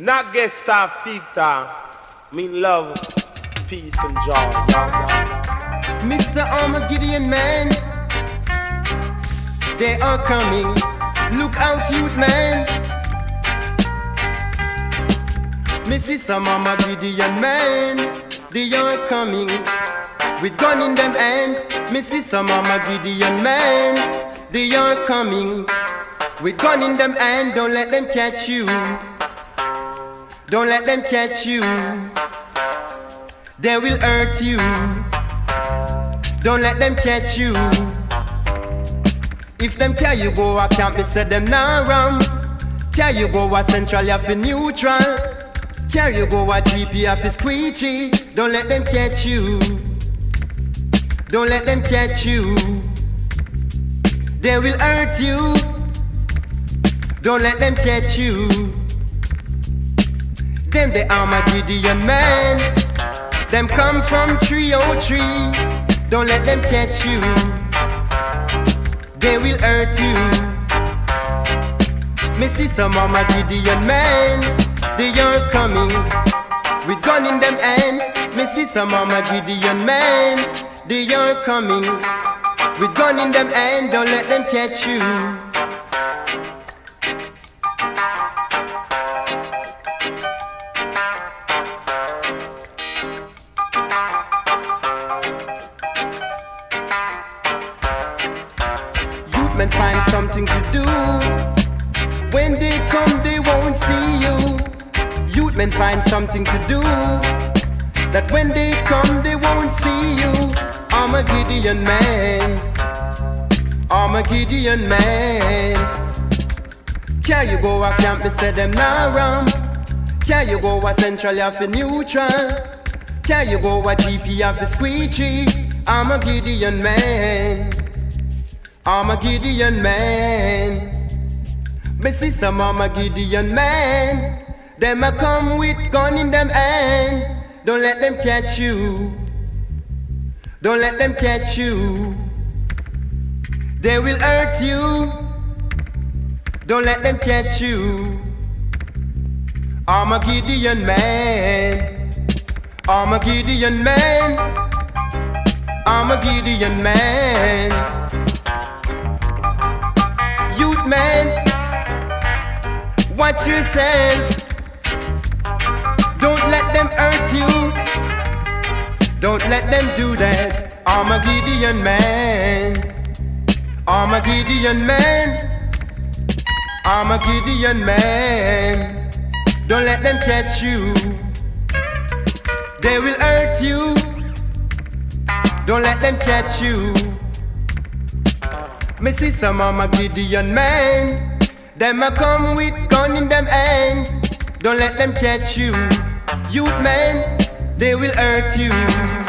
Not get fita, mean love, peace and joy. Mr. Armageddon man, they are coming. Look out, youth man. Mrs. Armageddon man, they are coming. With gun in them hand, Mrs. Armageddon man, they are coming. With gun in them hand, don't let them catch you. Don't let them catch you. They will hurt you. Don't let them catch you. If them carry you go a camp, me say them nah ram. Carry you go a central, you fi neutral. Carry you go a GP, you fi squeegee. Don't let them catch you. Don't let them catch you. They will hurt you. Don't let them catch you. Them the Armageddon man. Them come from 303. Don't let them catch you. They will hurt you. Me see some Armageddon man. They are coming with gun in them hand. Me see some Armageddon man. They are coming with gun in them hand. Don't let them catch you. Men find something to do. When they come, they won't see you. Youth men find something to do. That when they come, they won't see you. Armageddon man, Armageddon man. Can you go a camp? Me say them nah ram. Can you go a central? You fi neutral. Can you go a GP? You fi squeegee. Armageddon man. Armageddon man. Me see some Armageddon man. Them a come with gun in them hand. Don't let them catch you. Don't let them catch you. They will hurt you. Don't let them catch you. Armageddon man. Armageddon man. Armageddon man. Youth man, watch yourself. Don't let them hurt you. Don't let them do that. Armageddon man, Armageddon man, Armageddon man. Don't let them catch you. They will hurt you. Don't let them catch you. Me see some Armageddon man. Them a come with gun in them hand. Don't let them catch you. Youth man, they will hurt you.